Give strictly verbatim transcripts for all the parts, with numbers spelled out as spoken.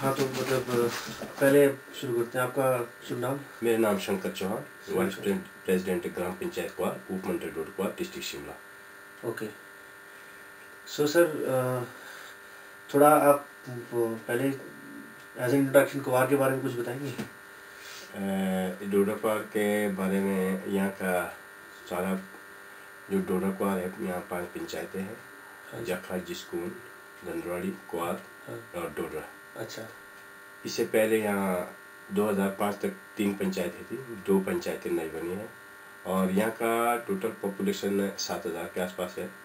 हाँ तो मतलब पहले शुरू करते हैं, आपका शुभ नाम? मेरा नाम शंकर चौहान, वाइस प्रेसिडेंट ग्राम पंचायत क्वार, उप मंडल road Kwar, district Shimla. Okay. So sir थोड़ा आप पहले एज एन इंट्रोडक्शन क्वार के बारे में कुछ बताएंगे? डोडा क्वार के बारे में यहाँ का सारा जो डोडा क्वार है, यहाँ पांच पंचायतें हैं। हाँ जखा, जिस्कून, धंधवाड़ी, क्वार हाँ। और डोडा। अच्छा। इससे पहले यहाँ दो हज़ार पाँच तक तीन पंचायतें थी, दो पंचायतें नई बनी हैं और यहाँ का टोटल पॉपुलेशन सात हज़ार के आसपास है।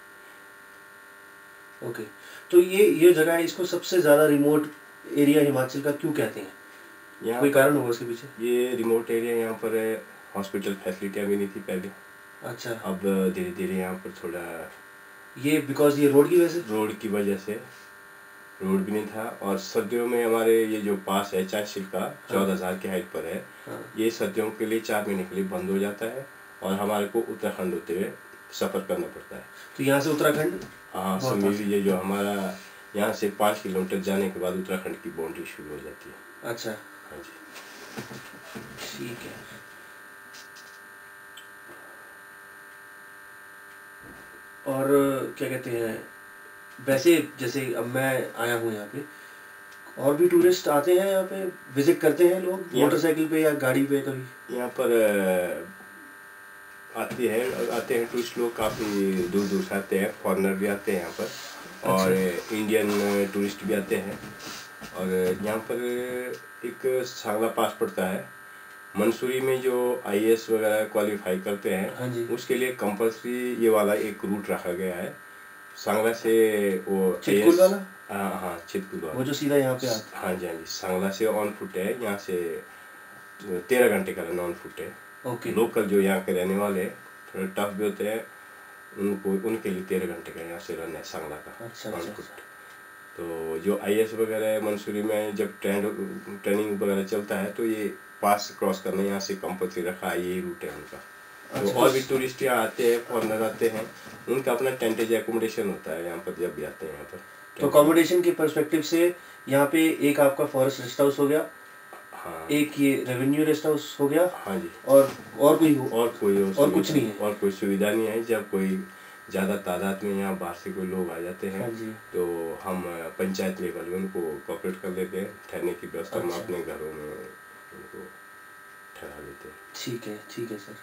ओके। तो ये ये जगह है, इसको सबसे ज़्यादा रिमोट एरिया हिमाचल का क्यों कहते हैं? यहाँ कोई कारण होगा उसके पीछे? ये रिमोट एरिया, यहाँ पर हॉस्पिटल फैसिलिटियाँ भी नहीं थी पहले। अच्छा। अब धीरे धीरे यहाँ पर थोड़ा ये बिकॉज ये रोड की वजह से रोड की वजह से रोड भी नहीं था। और सर्दियों में हमारे ये जो पास है चांशिल का चौदह हज़ार की हाइट पर है। हाँ। ये सर्दियों के लिए चार महीने के लिए बंद हो जाता है और हमारे को उत्तराखंड होते हुए सफ़र करना पड़ता है। तो यहाँ से उत्तराखंड, हाँ समीर, ये जो हमारा यहाँ से पाँच किलोमीटर जाने के बाद उत्तराखंड की बाउंड्री शुरू हो जाती है। अच्छा। हाँ जी, ठीक है। और क्या कहते हैं, वैसे जैसे अब मैं आया हूँ यहाँ पे, और भी टूरिस्ट आते हैं यहाँ पे, विजिट करते हैं लोग मोटरसाइकिल पे या गाड़ी पे कभी? यहाँ पर आते हैं आते हैं टूरिस्ट लोग, काफ़ी दूर दूर से आते हैं, फॉरेनर भी आते हैं यहाँ पर। अच्छा। और इंडियन टूरिस्ट भी आते हैं। और यहाँ पर एक सांगला पास पड़ता है, मंसूरी में जो आईएएस वगैरह क्वालिफाई करते हैं। हाँ जी। उसके लिए कंपलसरी ये वाला एक रूट रखा गया है सांगला से। वो चितकुल वाला? हाँ हाँ, चितकुल वाला, वो जो सीधा यहाँ पे आता है। हाँ जी हाँ जी, सांगला से ऑन फुट है, यहाँ से तेरह घंटे का रन ऑन फुट है। ओके। लोकल जो यहाँ के रहने वाले थोड़े टफ भी होते हैं, उनको उनके लिए तेरह घंटे का यहाँ से रन है सांगला का। अच्छा ऑन अच्छा फुट। अच्छा। तो जो आईएएस वगैरह है मंसूरी में, जब ट्रेंड ट्रेनिंग वगैरह चलता है तो ये पास क्रॉस करना यहाँ से कंपल्सरी रखा है, यही रूट है उनका। तो अच्छा। और भी टूरिस्ट यहाँ आते हैं, फॉरनर आते हैं, उनका अपना टेंटेज एकोमोडेशन होता है यहाँ पर जब भी आते हैं यहाँ पर। तो अकोमोडेशन के पर्सपेक्टिव से यहाँ पे एक आपका फॉरेस्ट रेस्ट हाउस हो गया, हाँ, एक ये रेवेन्यू रेस्ट हाउस हो गया। हाँ जी। और और कोई हो? और कोई और कुछ नहीं है? और कोई सुविधा नहीं है। जब कोई ज़्यादा तादाद में यहाँ बाहर से कोई लोग आ जाते हैं, हाँ जी। तो हम पंचायत लेवल में उनको कोऑपरेट कर लेते हैं, ठहरने की व्यवस्था हम अच्छा। अपने घरों में उनको ठहरा देते हैं। ठीक है ठीक है सर।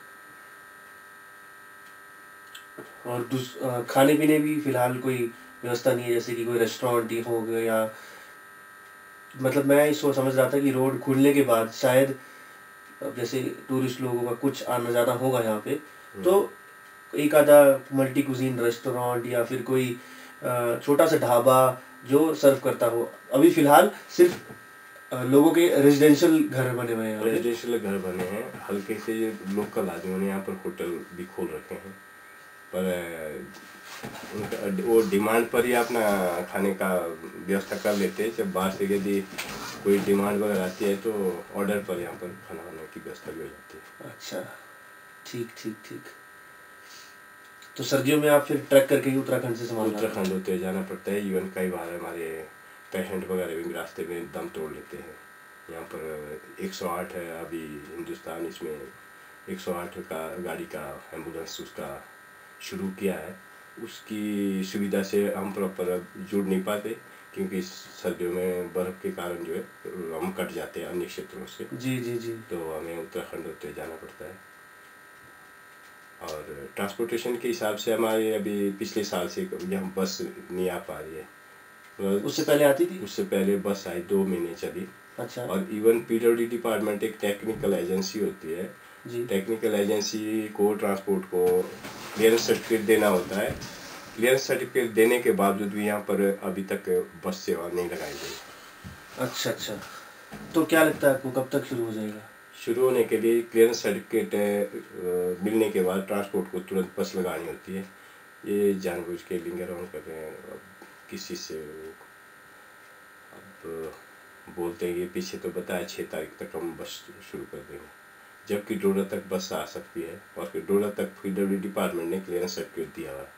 और दूस अ, खाने पीने भी फिलहाल कोई व्यवस्था नहीं है, जैसे कि कोई रेस्टोरेंट ही हो गया, या मतलब मैं इसको समझ रहा था कि रोड खुलने के बाद शायद अब जैसे टूरिस्ट लोगों का कुछ आना ज़्यादा होगा यहाँ पे, तो एक आधा मल्टी कुजीन रेस्टोरेंट या फिर कोई अ, छोटा सा ढाबा जो सर्व करता हो। अभी फिलहाल सिर्फ अ, लोगों के रेजिडेंशियल घर बने हुए हैं। रेजिडेंशियल घर बने हैं, हल्के से लोकल आदमियों ने यहाँ पर होटल भी खोल रखे हैं, पर उनका वो डिमांड पर ही अपना खाने का व्यवस्था कर लेते हैं। जब बाहर से यदि कोई डिमांड वगैरह आती है तो ऑर्डर पर यहाँ पर खाना खाने की व्यवस्था भी हो जाती है। अच्छा, ठीक ठीक ठीक। तो सर्दियों में आप फिर ट्रैक करके ही उत्तराखंड से सामान लाते हैं? उत्तराखंड होते हुए जाना पड़ता है। इवन कई बार हमारे पेशेंट वगैरह भी रास्ते में दम तोड़ लेते हैं। यहाँ पर एक सौ आठ है अभी हिंदुस्तान, इसमें एक सौ आठ का गाड़ी का एम्बुलेंस उसका शुरू किया है। उसकी सुविधा से हम प्रॉपर जुड़ नहीं पाते, क्योंकि सर्दियों में बर्फ़ के कारण जो है हम कट जाते हैं अन्य क्षेत्रों से। जी जी जी। तो हमें उत्तराखंड होते जाना पड़ता है। और ट्रांसपोर्टेशन के हिसाब से हमारे अभी पिछले साल से यहाँ बस नहीं आ पा रही है। उससे पहले आती थी? उससे पहले बस आई, दो महीने चली। अच्छा। और इवन पीडब्ल्यूडी डिपार्टमेंट एक टेक्निकल एजेंसी होती है जी। टेक्निकल एजेंसी को ट्रांसपोर्ट को क्लियरेंस सर्टिफिकेट देना होता है। क्लियरेंस सर्टिफिकेट देने के बावजूद भी यहाँ पर अभी तक बस सेवा नहीं लगाई गई। अच्छा अच्छा। तो क्या लगता है आपको कब तक शुरू हो जाएगा? शुरू होने के लिए क्लियरेंस सर्टिफिकेट मिलने के बाद ट्रांसपोर्ट को तुरंत बस लगानी होती है। ये जानबूझ के लिंगर ऑन कर रहे हैं। अब किसी से अब बोलते हैं कि पीछे तो बताया छः तारीख तक हम बस शुरू कर देंगे, जबकि डोडा तक बस आ सकती है। और फिर डोडा तक पीडब्ल्यूडी डिपार्टमेंट ने क्लियरेंस सर्टिफिकेट दिया हुआ है।